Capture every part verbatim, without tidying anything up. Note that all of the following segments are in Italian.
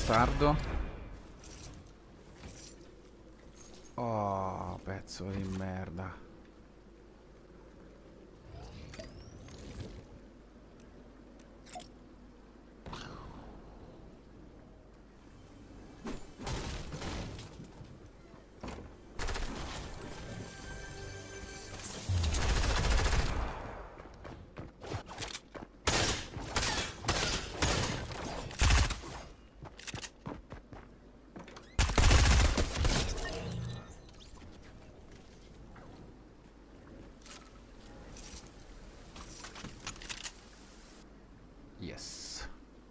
bastardo. Oh, pezzo di merda. Yes.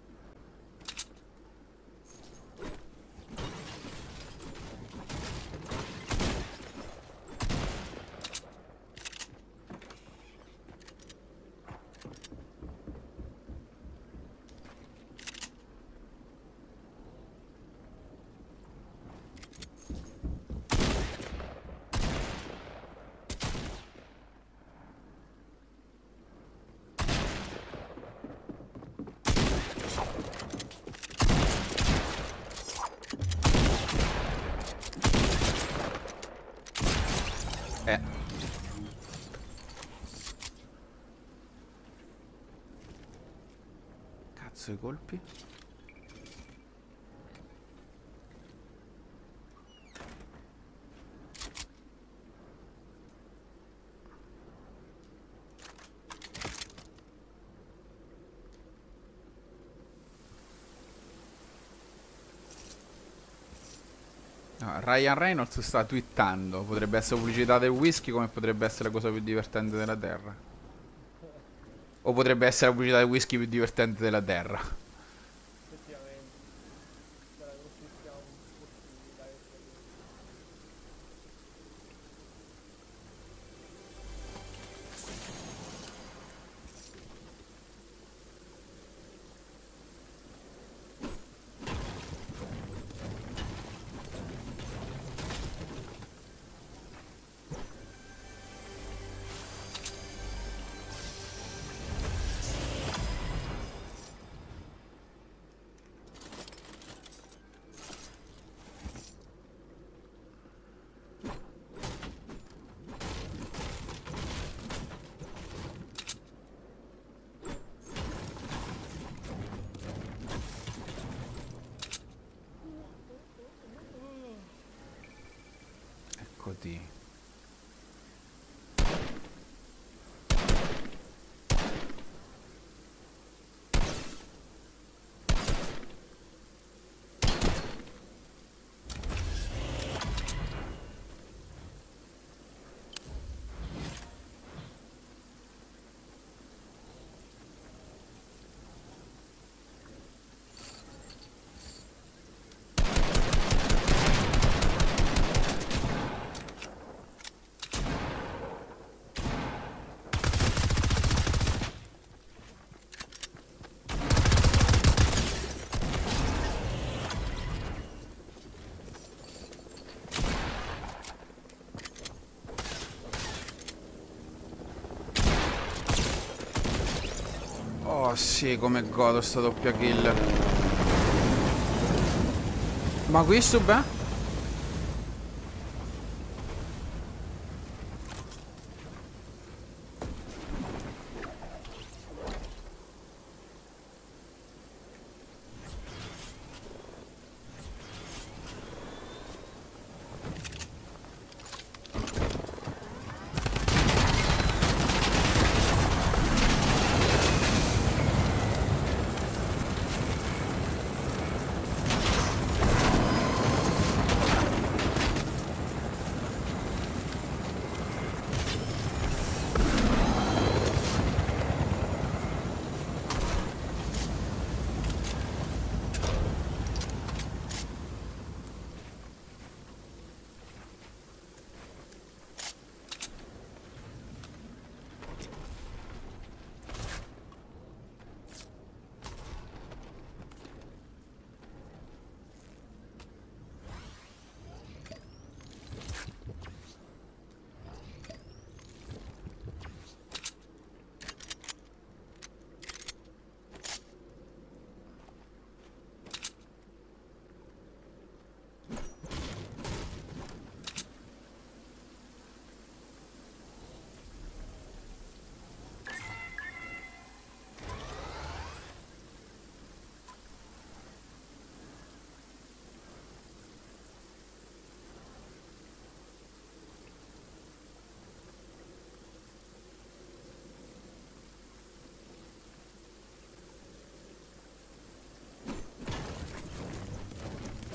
Eh. Cazzo i colpi. No, Ryan Reynolds sta twittando. Potrebbe essere pubblicità del whisky come potrebbe essere la cosa più divertente della terra. O potrebbe essere la pubblicità del whisky più divertente della terra. Effettivamente. Dalla grossissima possibilità che sia così. Eccoti. Oh sì, come godo sta doppia kill. Ma questo beh?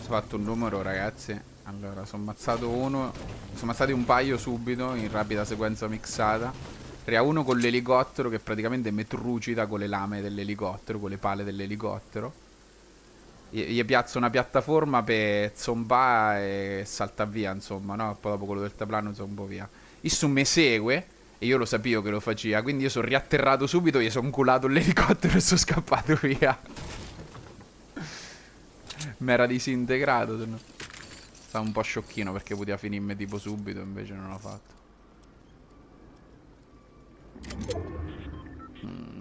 fatto un numero, ragazzi. Allora, sono ammazzato uno. Sono ammazzati un paio subito in rapida sequenza mixata. Crea uno con l'elicottero che praticamente mi trucida con le lame dell'elicottero, con le pale dell'elicottero. Gli, gli piazzo una piattaforma per zombare e salta via, insomma, no? Poi dopo quello del taplano zombo via. Issu mi segue e io lo sapevo che lo faceva, quindi io sono riatterrato subito, gli sono culato l'elicottero e sono scappato via. Mi era disintegrato, se no. Stavo un po' sciocchino perché poteva finirmi tipo subito, invece non l'ho fatto. Mm.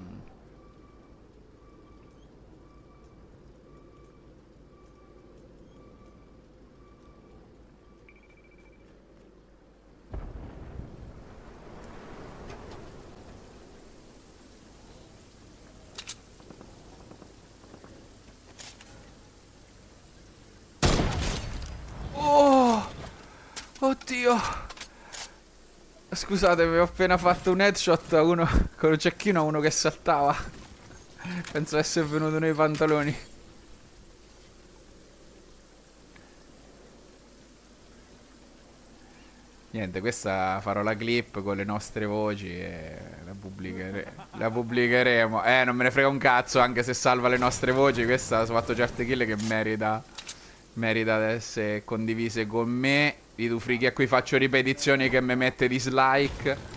Oh! Oddio! Scusate, vi ho appena fatto un headshot a uno con un cecchino a uno che saltava. Penso essere venuto nei pantaloni. Niente, questa farò la clip con le nostre voci e la, pubblicere- la pubblicheremo. Eh, non me ne frega un cazzo, anche se salva le nostre voci. Questa ha fatto certe kill che merita, merita di essere condivise con me. I tu frighi a cui faccio ripetizioni che mi mette dislike.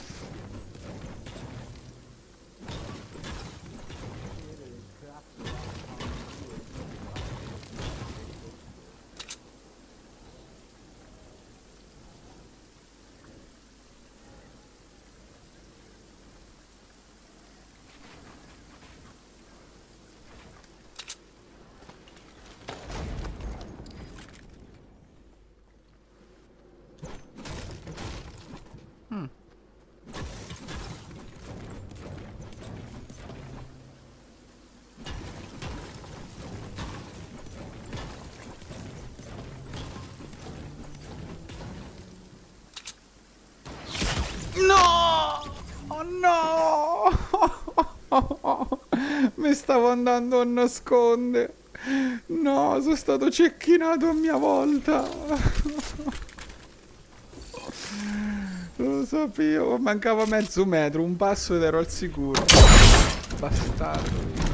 Hmm. No! Oh no! Mi stavo andando a nascondere. No, sono stato cecchinato a mia volta. Lo sapevo, mancava mezzo metro, un passo ed ero al sicuro. Bastardo.